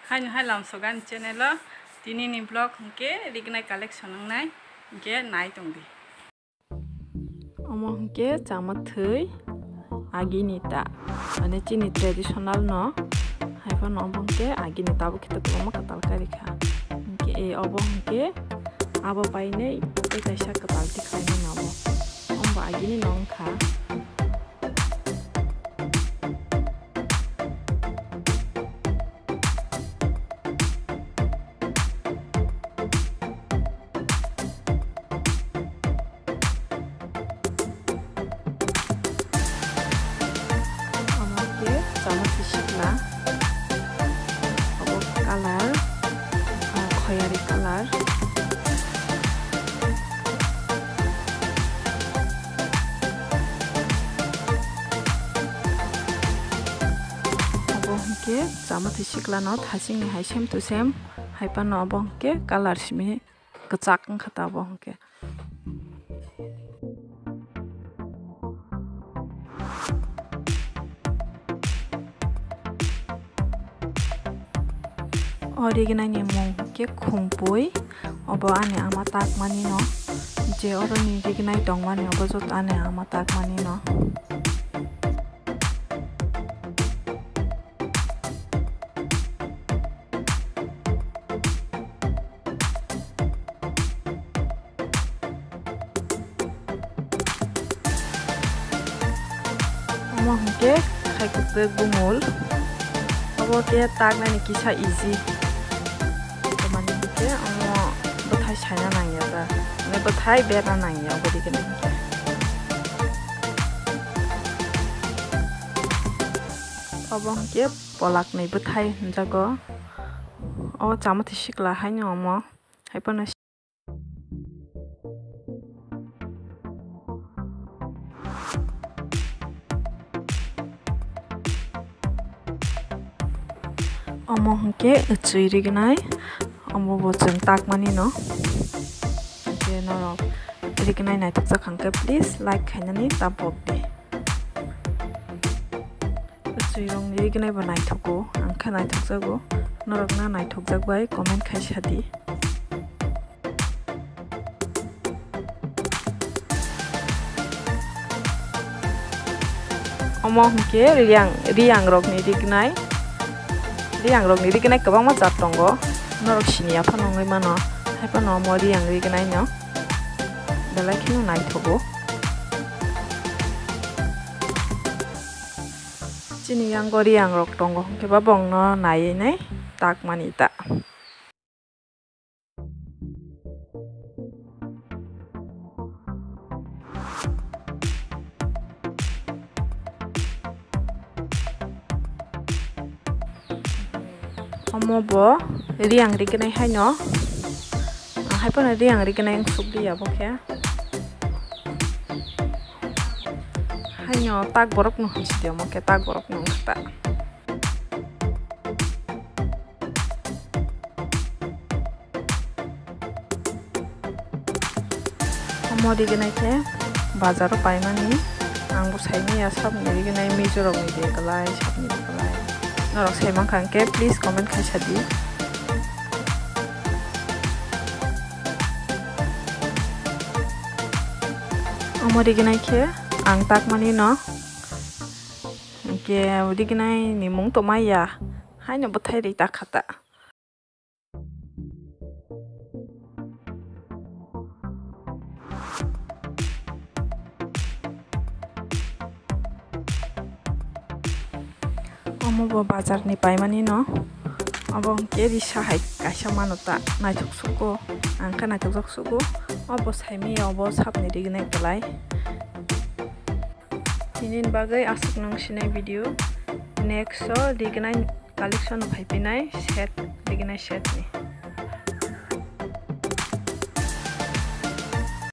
Hai lamsogan channel tini ni vlog hingke rignai collection nai hingke nai tongdi omo hingke chama thai agini ta mane chini traditional no haifa no omo hingke agini ta bo khita toma katal kari kha hingke e obo hingke abo paine e kaisa katal ti khaini nabo omba agini nong kha sama fisikla abo color khoyari color abo hingke sama fisikla no thasing ni hai same to same haipa no abo hingke color simi kachak khata abo hingke Original ni mong ke khumpui obo ane ama tak mani no je oro ni original dong mani obo jot ane ama tak mani no omo ke khai kupe gumul obo ke tak na ni kisa easy bethai saina nangya ba ne bethai bera nangya bodi kene obong ke polak nei bethai jago o chamati sikla haino omo haipana omo hingke chui rignai omo bo chung tak mani no je no rignai nai tak khangke please like khainani tapok de chui rong rignai ba nai thoko angkha nai thokjago norok na nai thokjak bai comment khaisa di omo hingke riang rok ni rignai riang rok ni rignai kabangma jat tongo norok sini apa nongai mano haipa no mori yang rignai no dalai khino nai thobo chini yang gori yang rok tongo ke ba bong no nai nai tak mani ta omo bo riang rignai haino haipana riang rignai subli abo khe haino tak borok no hisi omo ke tak borok no khata omo rignai ke bazaro paimani angbo saini ya sab ni rignai mijorok ni de kalai sabni kalai norok saimang khangke please comment khaisa di omo rignai ke ang tak mani no ke rignai ni mung to maya haino bethai ri ta khata omo bo bazar ni paimani no obo ke ri sahai kaisa manota naitok suko angka naitok suko obo saimi obo sapni rignai kalai tinin bagai asuk nang sinai video next so rignai collection of haipinai set rignai set ni